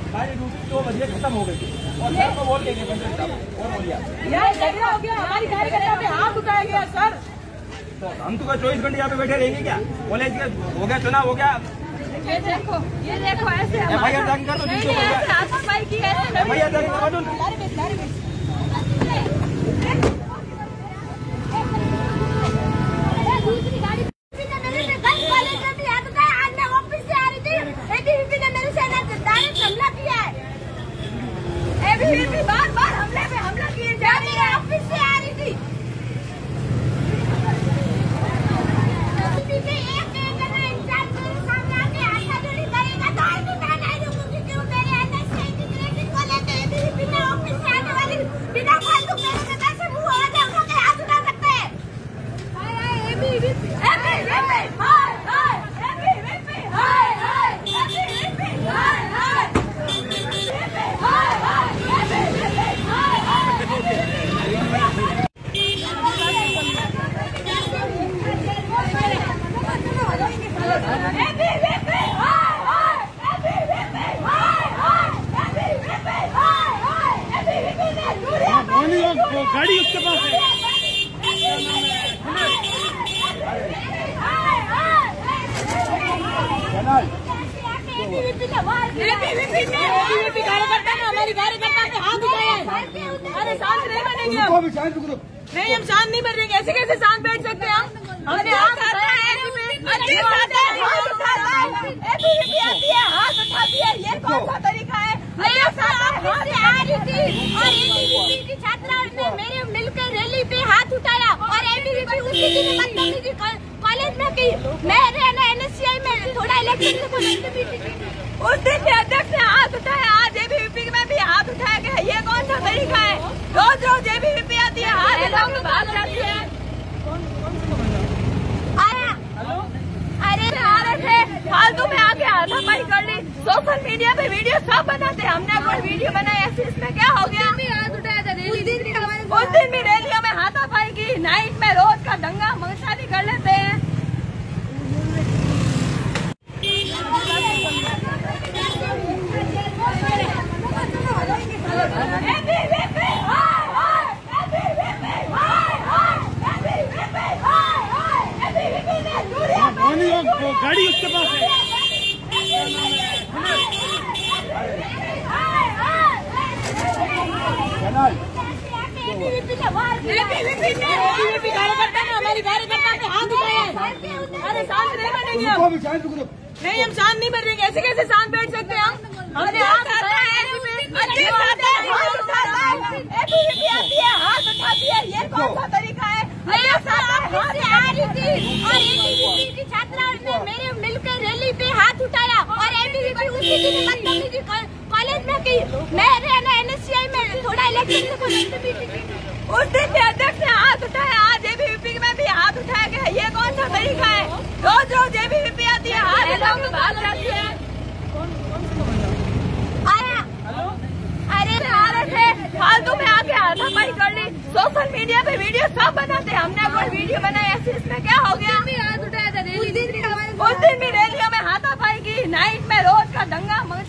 हमारी ड्यूटी 2 बजे खत्म हो गई और सर को बोल देंगे पंचायत साहब और बोलिए यार झगड़ा हो गया, हमारी कार्यकर्ता पे हाथ उठाया गया सर। तो हम तो 24 घंटे यहाँ पे बैठे रहेंगे क्या? कॉलेज के हो गया, चुनाव हो गया, ये देखो ऐसे एफआईआर दर्ज कर दो, हाथापाई की है, एफआईआर दर्ज करवा दो। दूसरी गाड़ी मेरे से गन कॉलेज में भी है तो आज मैं ऑफिस से आ रही थी, एबीवीपी ने मेरे से डायरेक्ट हमला किया है। एबीवीपी बार हमले पे हमला किए जा रही है, ऑफिस से आ रही थी। गाड़ी उसके पास है। एबीवीपी कार्यकर्ता ने हमारी कार्यकर्ता पे हाथ उठाया है। अरे शांत नहीं बनेंगे हम, नहीं हम शांत नहीं बैठेंगे। ऐसे कैसे शांत बैठ सकते हैं हम? हमने हाथ उठाया है, हाथ उठाती है, ये कौन सा तरीका है? छात्राओं ने मेरे मिलकर रैली पे हाथ उठाया और एबीवीपी उसी दिन बदतमीजी कॉलेज में की। मैंने एनएससीआई में थोड़ा इलेक्शन उस दिन भी अध्यक्ष ने हाथ उठाया, आज एबीवीपी में भी हाथ उठाया गया। ये कौन सा तरीका है? रोज एबीवीपी आती है, हाथ लोग भाग जाती है। अरे फालतू में आके हाथापाई कर ली, सोशल मीडिया पे वीडियो सब बनाते हैं। हमने कोई वीडियो बनाया, इसमें क्या हो गया? हाथ उठाया था, उस दिन भी रैलियों में हाथापाई की, नाइट में रोज का दंगा मंगशाली कर लेते हैं। गाड़ी उसके पास है। एबीवीपी कार्यकर्ता ने हमारी कार्यकर्ता पे हाथ उठाया है। अरे शांत नहीं बनेंगे हम, नहीं हम शांत नहीं बैठेंगे। ऐसे कैसे शांत बैठ सकते हैं हम? हमने हाथ उठाया है, एबीवीपी आती है, हाथ उठाती है, ये कौन सा तरीका है? छात्राओं ने मेरे मिलकर रैली पे हाथ उठाया और एबीवीपी उसी दिन बदतमीजी कॉलेज में की। मैंने एनएससीआई में थोड़ा इलेक्शन उस दिन भी अध्यक्ष ने हाथ उठाया, आज एबीवीपी में भी हाथ उठाया गया। ये कौन सा तरीका है? रोज एबीवीपी आती है, हाथ लोग भाग जाती है। फालतू में आके हाथापाई कर ली, सोशल मीडिया पे वीडियो सब बनाते हैं। हमने कोई वीडियो बनाया, इसमें क्या हो गया? हाथ उठाया था, उस दिन भी रैलियों में हाथापाई की, नाइट में रोज का दंगा